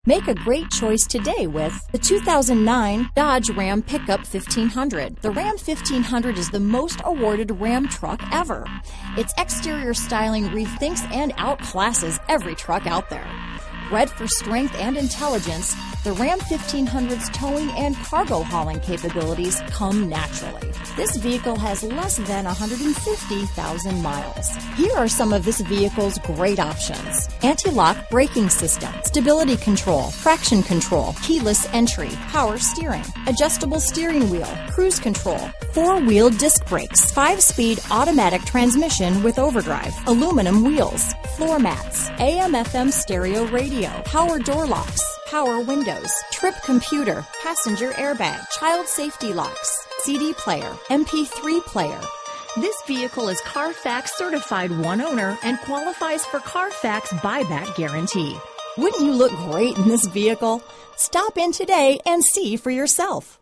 Make a great choice today with the 2009 Dodge Ram Pickup 1500. The Ram 1500 is the most awarded Ram truck ever. Its exterior styling rethinks and outclasses every truck out there. Bred for strength and intelligence, the Ram 1500's towing and cargo hauling capabilities come naturally. This vehicle has less than 150,000 miles. Here are some of this vehicle's great options: anti-lock braking system, stability control, traction control, keyless entry, power steering, adjustable steering wheel, cruise control, four-wheel disc brakes, 5-speed automatic transmission with overdrive, aluminum wheels, floor mats, AM/FM stereo radio, power door locks, power windows, trip computer, passenger airbag, child safety locks, CD player, MP3 player. This vehicle is Carfax certified one owner and qualifies for Carfax buyback guarantee. Wouldn't you look great in this vehicle? Stop in today and see for yourself.